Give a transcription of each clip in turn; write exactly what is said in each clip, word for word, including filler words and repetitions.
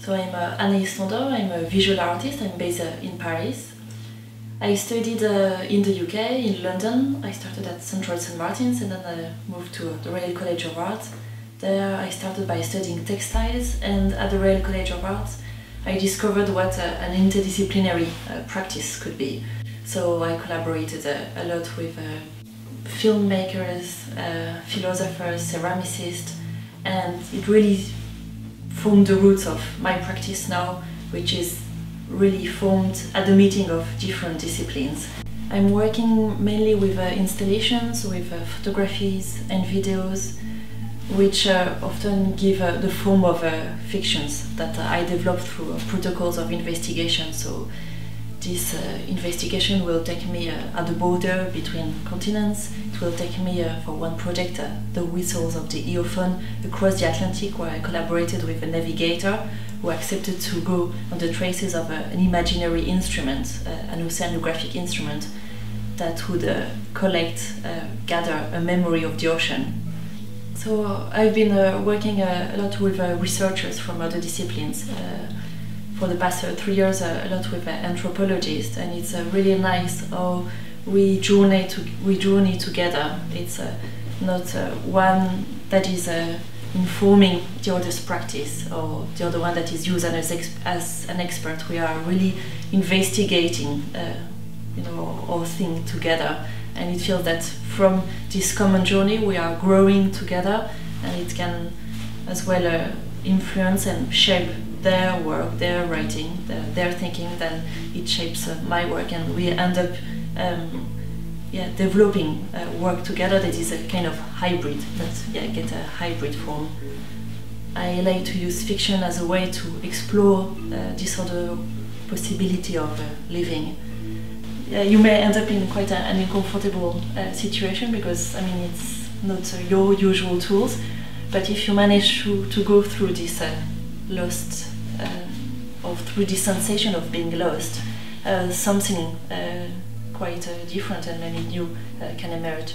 So I'm uh, Anaïs Tonder, I'm a visual artist, I'm based uh, in Paris. I studied uh, in the U K, in London. I started at Central Saint Martin's and then I moved to the Royal College of Art. There I started by studying textiles, and at the Royal College of Art I discovered what uh, an interdisciplinary uh, practice could be. So I collaborated uh, a lot with uh, filmmakers, uh, philosophers, ceramicists, and it really formed the roots of my practice now, which is really formed at the meeting of different disciplines. I'm working mainly with uh, installations, with uh, photographies and videos, which uh, often give uh, the form of uh, fictions that uh, I develop through uh, protocols of investigation. So this uh, investigation will take me uh, at the border between continents. It will take me uh, for one project, uh, the whistles of the eophone across the Atlantic, where I collaborated with a navigator who accepted to go on the traces of uh, an imaginary instrument, uh, an oceanographic instrument that would uh, collect, uh, gather a memory of the ocean. So uh, I've been uh, working uh, a lot with uh, researchers from other disciplines. Uh, for the past uh, three years, uh, a lot with uh, anthropologists, and it's uh, really nice how we journey to we journey together. It's uh, not uh, one that is uh, informing the other's practice or the other one that is used as, ex as an expert. We are really investigating, uh, you know, our thing together, and it feels that from this common journey we are growing together, and it can as well uh, influence and shape their work, their writing, their, their thinking. Then it shapes uh, my work, and we end up um, yeah, developing uh, work together that is a kind of hybrid, that yeah, get a hybrid form. I like to use fiction as a way to explore uh, this other possibility of uh, living. Yeah, you may end up in quite a, an uncomfortable uh, situation, because I mean it's not uh, your usual tools, but if you manage to, to go through this uh, lost, uh, or through this sensation of being lost, uh, something uh, quite uh, different and maybe new uh, can emerge.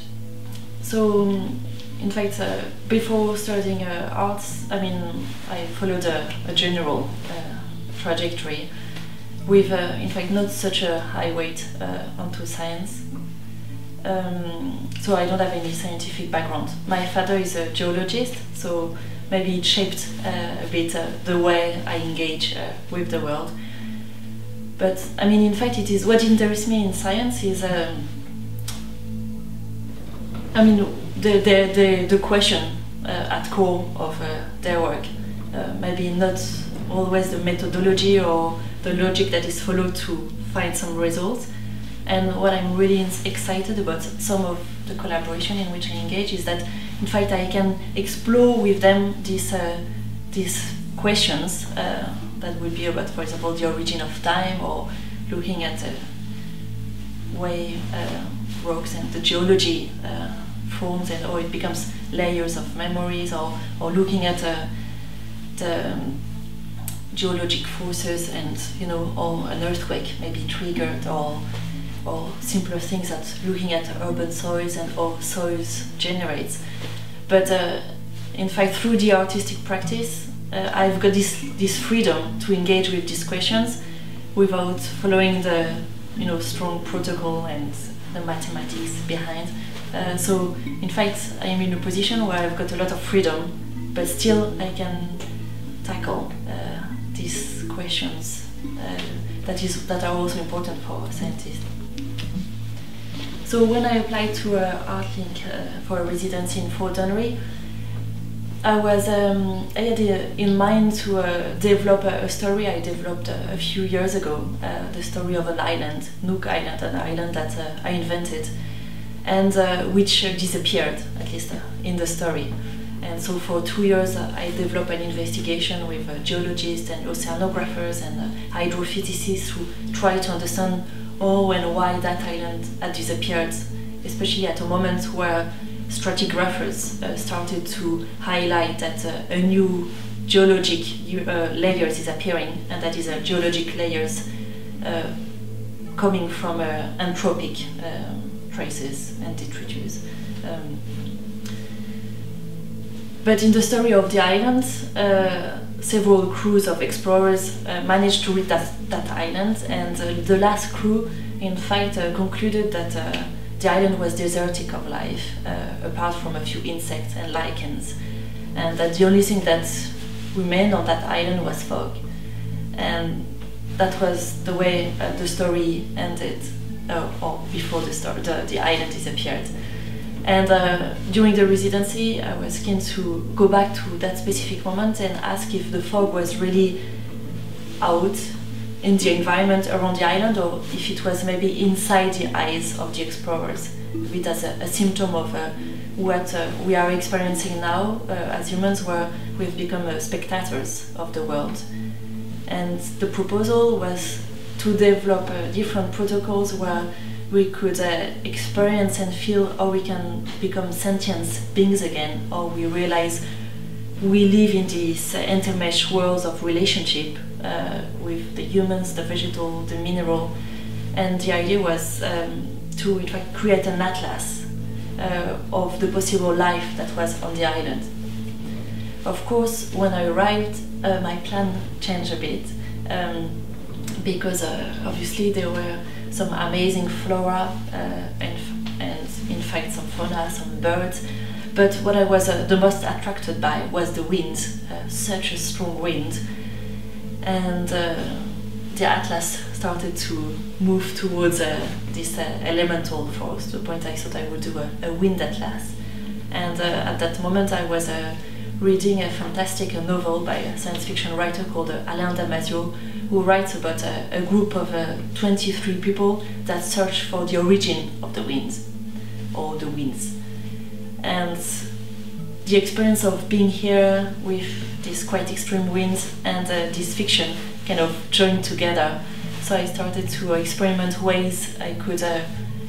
So, um, in fact, uh, before studying uh, arts, I mean, I followed a, a general uh, trajectory with, uh, in fact, not such a high weight uh, onto science. Um, so I don't have any scientific background. My father is a geologist, so maybe it shaped uh, a bit uh, the way I engage uh, with the world. But I mean, in fact, it is what interests me in science is, um, I mean, the the the, the question uh, at core of uh, their work. Uh, maybe not always the methodology or the logic that is followed to find some results. And what I'm really excited about some of the collaboration in which I engage is that, in fact, I can explore with them these uh, these questions. Uh, that would be about, for example, the origin of time, or looking at the way uh, rocks and the geology uh, forms and how it becomes layers of memories, or, or looking at uh, the um, geologic forces and, you know, how an earthquake may be triggered, or, or simpler things that looking at urban soils and how soils generates. But uh, in fact, through the artistic practice, Uh, I've got this this freedom to engage with these questions without following the, you know, strong protocol and the mathematics behind. Uh, so in fact, I am in a position where I've got a lot of freedom, but still I can tackle uh, these questions uh, that is that are also important for scientists. So when I applied to uh, ArtLink uh, for a residency in Fort Henry, I was um, I had uh, in mind to uh, develop a, a story I developed uh, a few years ago, uh, the story of an island, Nook Island, an island that uh, I invented, and uh, which uh, disappeared, at least uh, in the story. And so for two years uh, I developed an investigation with uh, geologists and oceanographers and uh, hydrophysicists who try to understand how and why that island had disappeared, especially at a moment where stratigraphers uh, started to highlight that uh, a new geologic uh, layers is appearing, and that is a uh, geologic layers uh, coming from uh, anthropic um, traces and detritus. Um, but in the story of the island, uh, several crews of explorers uh, managed to reach that, that island, and uh, the last crew in fact uh, concluded that uh, the island was desertic of life, uh, apart from a few insects and lichens, and that the only thing that remained on that island was fog. And that was the way uh, the story ended, uh, or before the, story, the, the island disappeared. And uh, during the residency, I was keen to go back to that specific moment and ask if the fog was really out in the environment around the island, or if it was maybe inside the eyes of the explorers, a bit as a, a symptom of uh, what uh, we are experiencing now uh, as humans, where we've become uh, spectators of the world. And the proposal was to develop uh, different protocols where we could uh, experience and feel how we can become sentient beings again, or we realize we live in these uh, intermeshed worlds of relationship uh, with the humans, the vegetal, the mineral. And the idea was um, to in fact create an atlas uh, of the possible life that was on the island. Of course, when I arrived, uh, my plan changed a bit, um, because uh, obviously there were some amazing flora uh, and, and in fact some fauna, some birds. But what I was uh, the most attracted by was the wind, uh, such a strong wind. And uh, the atlas started to move towards uh, this uh, elemental force, to the point I thought I would do a, a wind atlas. And uh, at that moment I was uh, reading a fantastic uh, novel by a science fiction writer called uh, Alain Damasio, who writes about a, a group of uh, twenty-three people that search for the origin of the winds, or the winds. And the experience of being here with this quite extreme winds and uh, this fiction kind of joined together. So I started to experiment ways I could uh,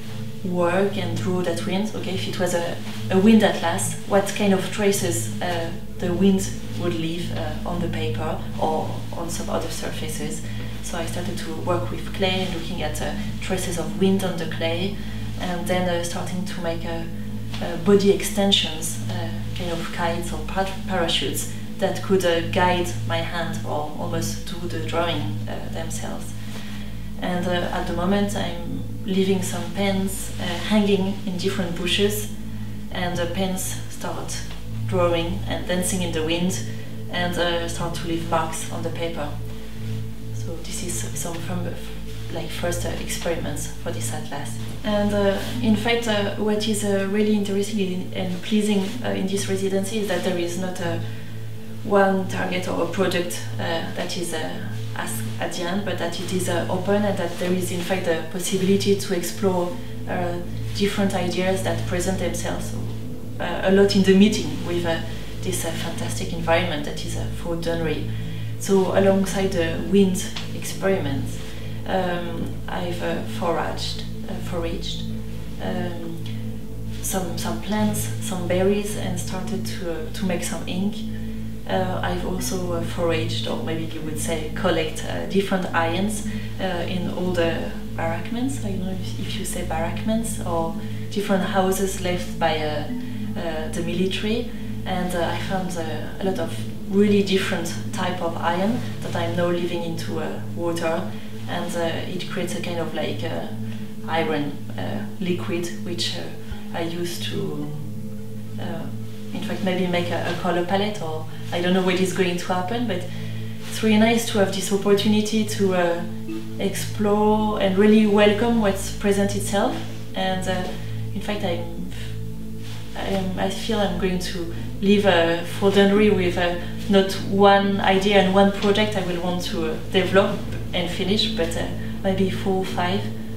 work and draw that wind. Okay, if it was a, a wind atlas, what kind of traces uh, the wind would leave uh, on the paper or on some other surfaces. So I started to work with clay, looking at uh, traces of wind on the clay, and then uh, starting to make uh, uh, body extensions, uh, kind of kites or par parachutes that could uh, guide my hand or almost do the drawing uh, themselves. And uh, at the moment I'm leaving some pens uh, hanging in different bushes, and the pens start drawing and dancing in the wind and uh, start to leave marks on the paper. So this is some from like first uh, experiments for this atlas. And uh, in fact uh, what is uh, really interesting and pleasing uh, in this residency is that there is not a one target or a project uh, that is uh, asked at the end, but that it is uh, open, and that there is in fact a possibility to explore uh, different ideas that present themselves uh, a lot in the meeting with uh, this uh, fantastic environment that is uh, Fort Dunnery. So alongside the wind experiments, um, I've uh, foraged, uh, foraged um, some, some plants, some berries, and started to, uh, to make some ink. Uh, I've also uh, foraged, or maybe you would say collect, uh, different ions uh, in all the barrackments. I don't know if, if you say barrackments, or different houses left by uh, uh, the military. And uh, I found uh, a lot of really different type of iron that I'm now leaving into uh, water, and uh, it creates a kind of like uh, iron uh, liquid, which uh, I use to uh, in fact maybe make a, a color palette, or I don't know what is going to happen, but it's really nice to have this opportunity to uh, explore and really welcome what's present itself. And uh, in fact I'm, I'm, I feel I'm going to leave uh, Fort Dunnery with uh, not one idea and one project I will want to uh, develop and finish, but uh, maybe four or five.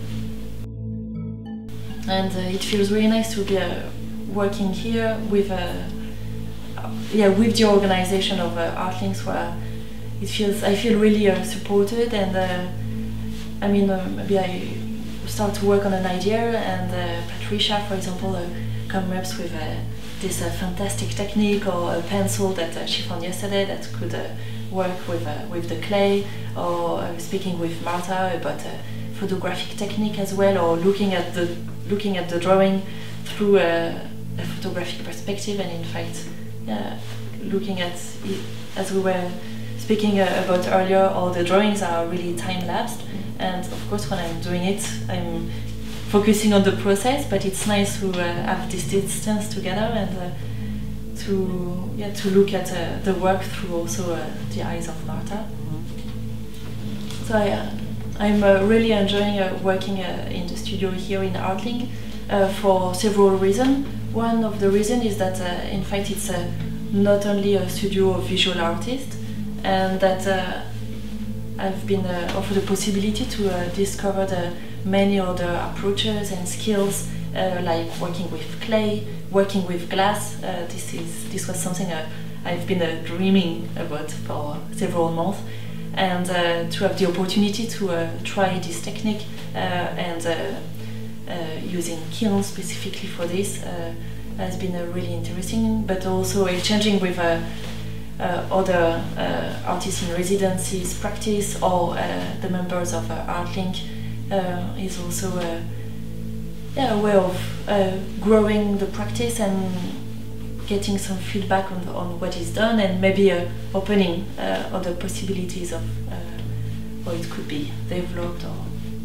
And uh, it feels really nice to be uh, working here with uh, yeah with the organization of uh, Artlinks, where it feels I feel really uh, supported, and uh, I mean uh, maybe I start to work on an idea, and uh, Patricia, for example, uh, comes up with uh, this uh, fantastic technique or a pencil that uh, she found yesterday that could uh, work with uh, with the clay, or uh, speaking with Marta about uh, photographic technique as well, or looking at the looking at the drawing through uh, a photographic perspective, and in fact yeah, looking at it, as we were speaking uh, about earlier, all the drawings are really time-lapsed, and of course when I'm doing it, I'm focusing on the process, but it's nice to uh, have this distance together and uh, to yeah to look at uh, the work through also uh, the eyes of Marta. So I, uh, I'm uh, really enjoying uh, working uh, in the studio here in Artlink uh, for several reasons. One of the reasons is that uh, in fact it's uh, not only a studio of visual artists, and that uh, I've been uh, offered the possibility to uh, discover the many other approaches and skills, uh, like working with clay, working with glass. Uh, this is this was something uh, I've been uh, dreaming about for several months, and uh, to have the opportunity to uh, try this technique uh, and uh, uh, using kilns specifically for this uh, has been uh, really interesting. But also exchanging with uh, uh, other uh, artists in residencies, practice, or uh, the members of uh, Artlink. Uh, is also a, yeah, a way of uh, growing the practice and getting some feedback on, on what is done, and maybe uh, opening uh, other possibilities of uh, how it could be developed. Or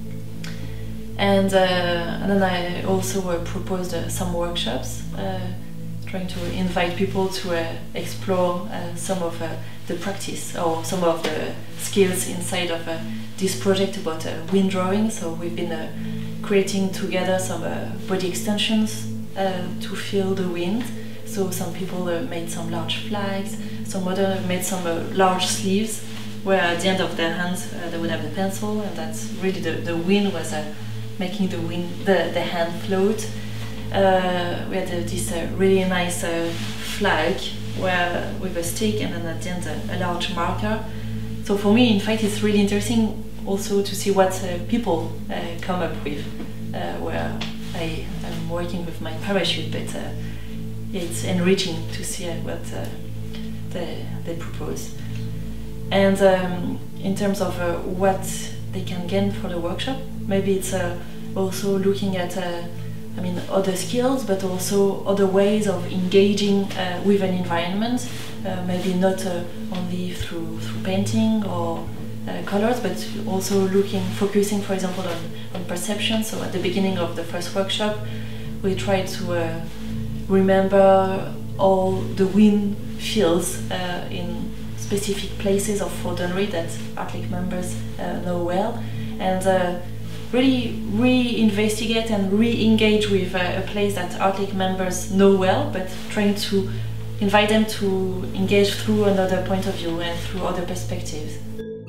and, uh, and then I also uh, proposed uh, some workshops, uh, trying to invite people to uh, explore uh, some of uh, the practice or some of the skills inside of uh, this project about uh, wind drawing. So we've been uh, creating together some uh, body extensions uh, to feel the wind. So some people uh, made some large flags, some other made some uh, large sleeves, where at the end of their hands uh, they would have the pencil, and that's really the, the wind was uh, making the wind the, the hand float. Uh, we had uh, this uh, really nice uh, flag where with a stick, and then at the end uh, a large marker. So for me, in fact, it's really interesting also to see what uh, people uh, come up with, uh, where I am working with my parachute, but uh, yeah, it's enriching to see uh, what uh, they, they propose. And um, in terms of uh, what they can gain for the workshop, maybe it's uh, also looking at uh, I mean, other skills, but also other ways of engaging uh, with an environment, uh, maybe not uh, only through, through painting or uh, colors, but also looking, focusing, for example, on, on perception. So at the beginning of the first workshop, we tried to uh, remember all the wind feels uh, in specific places of Fortenry that Artlink members uh, know well, and uh, really re-investigate and re-engage with uh, a place that Artlink members know well, but trying to invite them to engage through another point of view and through other perspectives.